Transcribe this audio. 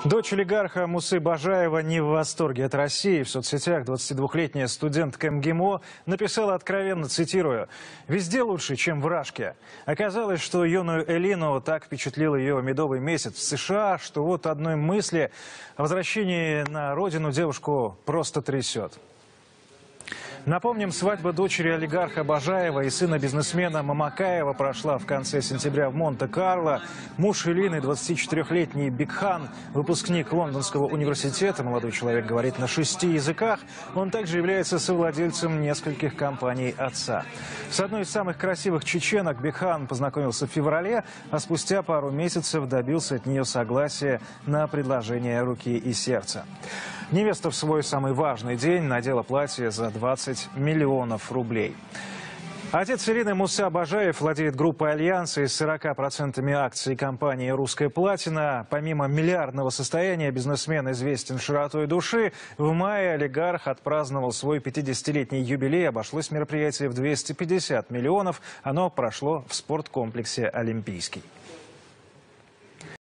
Дочь олигарха Мусы Бажаева не в восторге от России. В соцсетях 22-летняя студентка МГИМО написала откровенно, цитирую: «Везде лучше, чем в Рашке». Оказалось, что юную Элину так впечатлил ее медовый месяц в США, что вот одной мысли о возвращении на родину девушку просто трясет. Напомним, свадьба дочери олигарха Бажаева и сына бизнесмена Мамакаева прошла в конце сентября в Монте-Карло. Муж Элины, 24-летний Бикхан, выпускник Лондонского университета. Молодой человек говорит на 6 языках. Он также является совладельцем нескольких компаний отца. С одной из самых красивых чеченок Бикхан познакомился в феврале, а спустя пару месяцев добился от нее согласия на предложение руки и сердца. Невеста в свой самый важный день надела платье за 20 миллионов рублей. Отец Элины, Муса Бажаев, владеет группой «Альянс» и 40% акций компании «Русская платина». Помимо миллиардного состояния, бизнесмен известен широтой души. В мае олигарх отпраздновал свой 50-летний юбилей. Обошлось мероприятие в 250 миллионов. Оно прошло в спорткомплексе «Олимпийский».